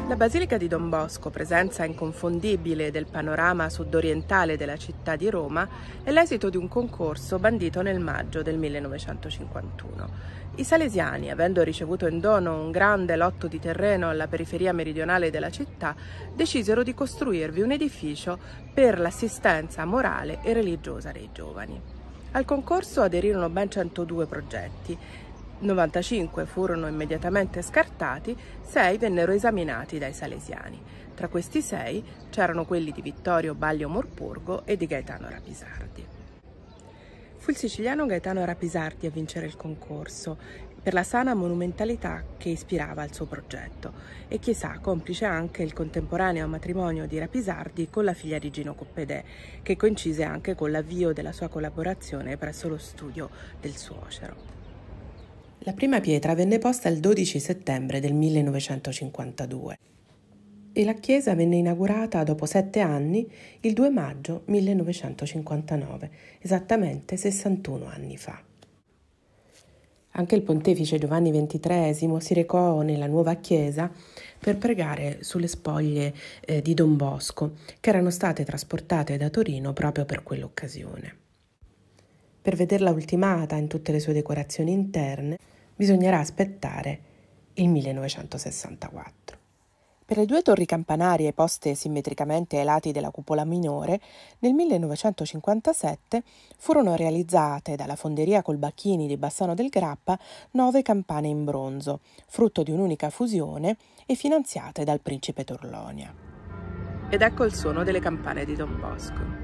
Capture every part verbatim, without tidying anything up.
La Basilica di Don Bosco, presenza inconfondibile del panorama sudorientale della città di Roma, è l'esito di un concorso bandito nel maggio del millenovecentocinquantuno. I salesiani, avendo ricevuto in dono un grande lotto di terreno alla periferia meridionale della città, decisero di costruirvi un edificio per l'assistenza morale e religiosa dei giovani. Al concorso aderirono ben centodue progetti. novantacinque furono immediatamente scartati, sei vennero esaminati dai salesiani. Tra questi sei c'erano quelli di Vittorio Baglio Morpurgo e di Gaetano Rapisardi. Fu il siciliano Gaetano Rapisardi a vincere il concorso per la sana monumentalità che ispirava il suo progetto e chissà complice anche il contemporaneo matrimonio di Rapisardi con la figlia di Gino Coppedè, che coincise anche con l'avvio della sua collaborazione presso lo studio del suocero. La prima pietra venne posta il dodici settembre del millenovecentocinquantadue e la chiesa venne inaugurata dopo sette anni il due maggio millenovecentocinquantanove, esattamente sessantuno anni fa. Anche il pontefice Giovanni ventitreesimo si recò nella nuova chiesa per pregare sulle spoglie eh, di Don Bosco, che erano state trasportate da Torino proprio per quell'occasione. Per vederla ultimata in tutte le sue decorazioni interne, bisognerà aspettare il millenovecentosessantaquattro. Per le due torri campanarie poste simmetricamente ai lati della cupola minore, nel millenovecentocinquantasette furono realizzate dalla fonderia Colbacchini di Bassano del Grappa nove campane in bronzo, frutto di un'unica fusione e finanziate dal principe Torlonia. Ed ecco il suono delle campane di Don Bosco.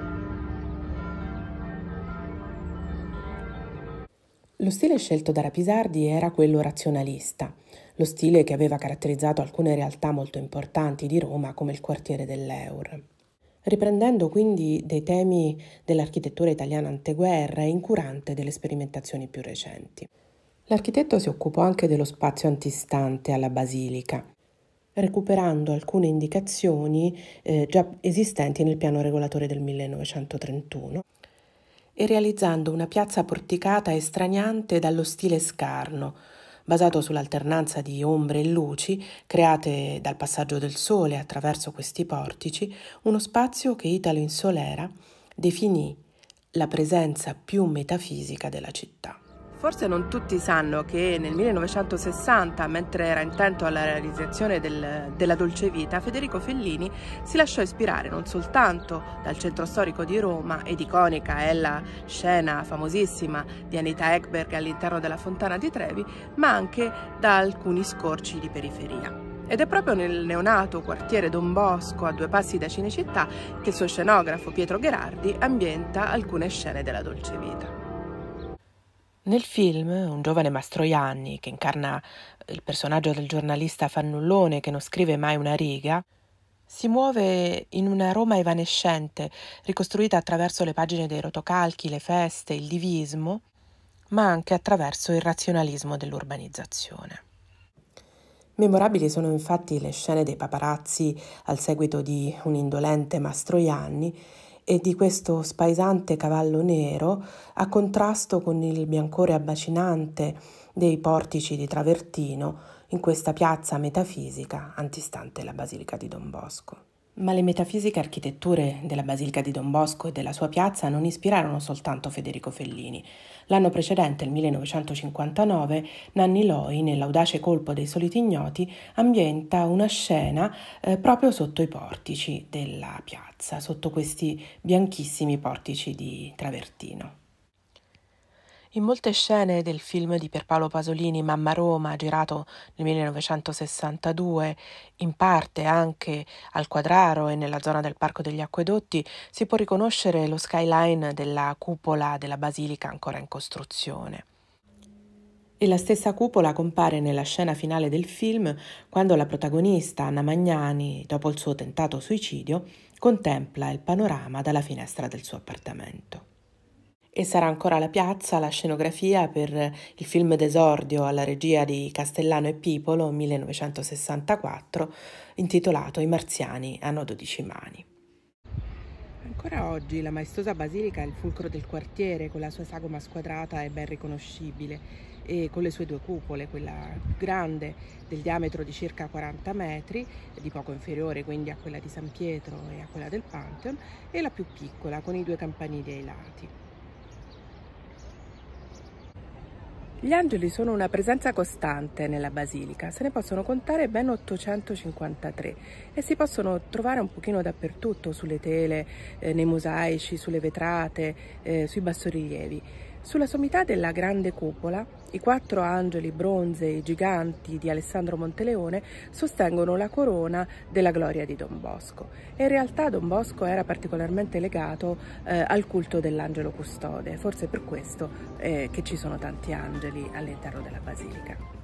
Lo stile scelto da Rapisardi era quello razionalista, lo stile che aveva caratterizzato alcune realtà molto importanti di Roma come il quartiere dell'Eur. Riprendendo quindi dei temi dell'architettura italiana anteguerra e incurante delle sperimentazioni più recenti. L'architetto si occupò anche dello spazio antistante alla basilica, recuperando alcune indicazioni eh, già esistenti nel piano regolatore del millenovecentotrentuno, e realizzando una piazza porticata estraniante dallo stile scarno, basato sull'alternanza di ombre e luci create dal passaggio del sole attraverso questi portici, uno spazio che Italo Insolera definì la presenza più metafisica della città. Forse non tutti sanno che nel millenovecentosessanta, mentre era intento alla realizzazione del, della Dolce Vita, Federico Fellini si lasciò ispirare non soltanto dal centro storico di Roma ed iconica è la scena famosissima di Anita Ekberg all'interno della Fontana di Trevi, ma anche da alcuni scorci di periferia. Ed è proprio nel neonato quartiere Don Bosco, a due passi da Cinecittà, che il suo scenografo Pietro Gherardi ambienta alcune scene della Dolce Vita. Nel film, un giovane Mastroianni, che incarna il personaggio del giornalista fannullone che non scrive mai una riga, si muove in una Roma evanescente, ricostruita attraverso le pagine dei rotocalchi, le feste, il divismo, ma anche attraverso il razionalismo dell'urbanizzazione. Memorabili sono infatti le scene dei paparazzi al seguito di un indolente Mastroianni e di questo spaesante cavallo nero a contrasto con il biancore abbacinante dei portici di travertino in questa piazza metafisica antistante la Basilica di Don Bosco. Ma le metafisiche architetture della Basilica di Don Bosco e della sua piazza non ispirarono soltanto Federico Fellini. L'anno precedente, il millenovecentocinquantanove, Nanni Loi, nell'audace colpo dei soliti ignoti, ambienta una scena eh, proprio sotto i portici della piazza, sotto questi bianchissimi portici di travertino. In molte scene del film di Pierpaolo Pasolini, Mamma Roma, girato nel millenovecentosessantadue, in parte anche al Quadraro e nella zona del Parco degli Acquedotti, si può riconoscere lo skyline della cupola della basilica ancora in costruzione. E la stessa cupola compare nella scena finale del film, quando la protagonista, Anna Magnani, dopo il suo tentato suicidio, contempla il panorama dalla finestra del suo appartamento. E sarà ancora la piazza, la scenografia per il film d'esordio alla regia di Castellano e Pipolo, millenovecentosessantaquattro, intitolato I marziani hanno dodici mani. Ancora oggi la maestosa basilica è il fulcro del quartiere, con la sua sagoma squadrata e ben riconoscibile, e con le sue due cupole, quella più grande del diametro di circa quaranta metri, di poco inferiore quindi a quella di San Pietro e a quella del Pantheon, e la più piccola con i due campanili ai lati. Gli angeli sono una presenza costante nella basilica, se ne possono contare ben ottocentocinquantatré e si possono trovare un pochino dappertutto, sulle tele, eh, nei mosaici, sulle vetrate, eh, sui bassorilievi. Sulla sommità della grande cupola, i quattro angeli bronzei giganti di Alessandro Monteleone sostengono la corona della gloria di Don Bosco. E in realtà Don Bosco era particolarmente legato eh, al culto dell'angelo custode, forse per questo eh, che ci sono tanti angeli all'interno della basilica.